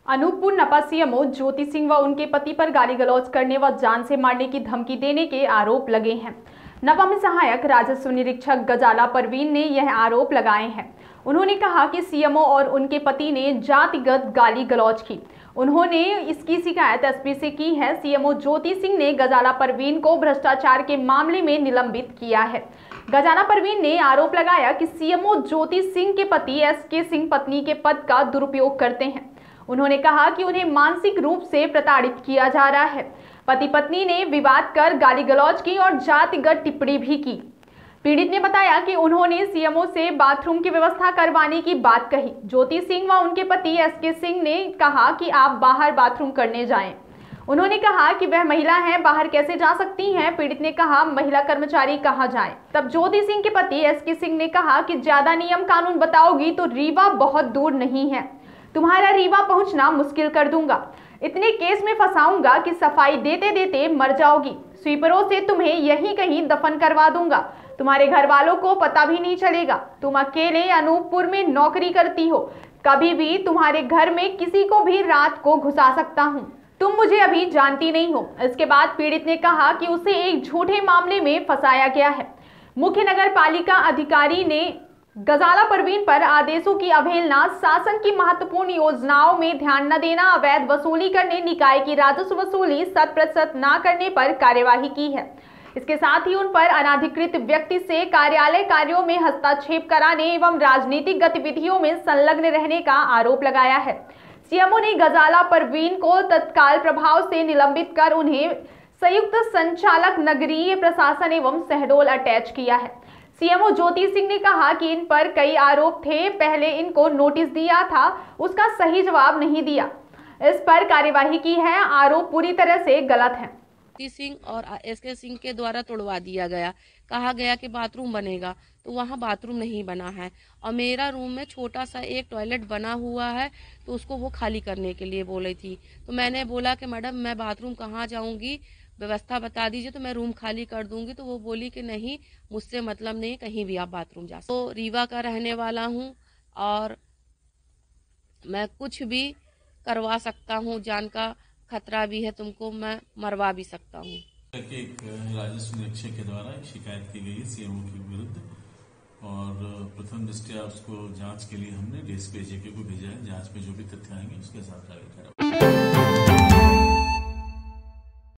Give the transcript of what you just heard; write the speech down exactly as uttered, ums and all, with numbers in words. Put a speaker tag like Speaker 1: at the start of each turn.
Speaker 1: अनूपपुर नपा सीएमओ ज्योति सिंह व उनके पति पर गाली गलौज करने व जान से मारने की धमकी देने के आरोप लगे हैं। नपा में सहायक राजस्व निरीक्षक गजाला परवीन ने यह आरोप लगाए हैं। उन्होंने कहा कि सीएमओ और उनके पति ने जातिगत गाली गलौज की। उन्होंने इसकी शिकायत एसपी से की है। सीएमओ ज्योति सिंह ने गजाला परवीन को भ्रष्टाचार के मामले में निलंबित किया है। गजाला परवीन ने आरोप लगाया कि सीएमओ ज्योति सिंह के पति एस के सिंह पत्नी के पद का दुरुपयोग करते हैं। उन्होंने कहा कि उन्हें मानसिक रूप से प्रताड़ित किया जा रहा है। पति पत्नी ने विवाद कर गाली गलौज की और जातिगत टिप्पणी भी की। पीड़ित ने बताया कि उन्होंने सीएमओ से बाथरूम की व्यवस्था करवाने की बात कही। ज्योति सिंह व उनके पति एस के सिंह ने कहा कि आप बाहर बाथरूम करने जाएं। उन्होंने कहा कि वह महिला हैं, बाहर कैसे जा सकती हैं। पीड़ित ने कहा महिला कर्मचारी कहाँ जाएं। तब ज्योति सिंह के पति एस के सिंह ने कहा कि ज्यादा नियम कानून बताओगी तो रीवा बहुत दूर नहीं है, तुम्हारा रीवा पहुंचना मुश्किल कर दूंगा। इतने केस में फंसाऊंगा कि सफाई देते देते मर जाओगी। स्वीपरों से तुम्हें यहीं कहीं दफन करवा दूंगा। तुम्हारे घर वालों को पता भी नहीं चलेगा। तुम अकेले अनूपपुर में नौकरी करती हो। कभी भी तुम्हारे घर में किसी को भी रात को घुसा सकता हूं। तुम मुझे अभी जानती नहीं हो। इसके बाद पीड़ित ने कहा कि उसे एक झूठे मामले में फंसाया गया है। मुख्य नगर पालिका अधिकारी ने गजाला परवीन पर आदेशों की अवहेलना, शासन की महत्वपूर्ण योजनाओं में ध्यान न देना, अवैध वसूली करने, निकाय की राजस्व वसूली शत प्रतिशत न करने पर कार्यवाही की है। इसके साथ ही उन पर अनाधिकृत व्यक्ति से कार्यालय कार्यों में हस्तक्षेप कराने एवं राजनीतिक गतिविधियों में संलग्न रहने का आरोप लगाया है। सीएमओ ने गजाला परवीन को तत्काल प्रभाव से निलंबित कर उन्हें संयुक्त संचालक नगरीय प्रशासन एवं शहडोल अटैच किया है। सीएमओ ज्योति सिंह ने कहा कि इन पर कई आरोप थे। पहले इनको नोटिस दिया था, उसका सही जवाब नहीं दिया, इस पर कार्यवाही की है। आरोप पूरी तरह से गलत है।
Speaker 2: ज्योति सिंह और एस के सिंह के द्वारा तोड़वा दिया गया। कहा गया कि बाथरूम बनेगा, तो वहाँ बाथरूम नहीं बना है। और मेरा रूम में छोटा सा एक टॉयलेट बना हुआ है, तो उसको वो खाली करने के लिए बोली थी। तो मैंने बोला कि मैडम मैं बाथरूम कहाँ जाऊँगी, व्यवस्था बता दीजिए तो मैं रूम खाली कर दूंगी। तो वो बोली कि नहीं, मुझसे मतलब नहीं, कहीं भी आप बाथरूम जा सकते। तो रीवा का रहने वाला हूँ और मैं कुछ भी करवा सकता हूँ। जान का खतरा भी है, तुमको मैं मरवा भी सकता हूँ।
Speaker 3: एक राजस्व निरीक्षक के द्वारा एक शिकायत की गई है सीएमओ के विरुद्ध, और प्रथम दृष्टया उसको जांच के लिए हमने डीएसपी एजेके को भेजा है। जांच में जो भी तथ्य आएंगे उसके साथ आगे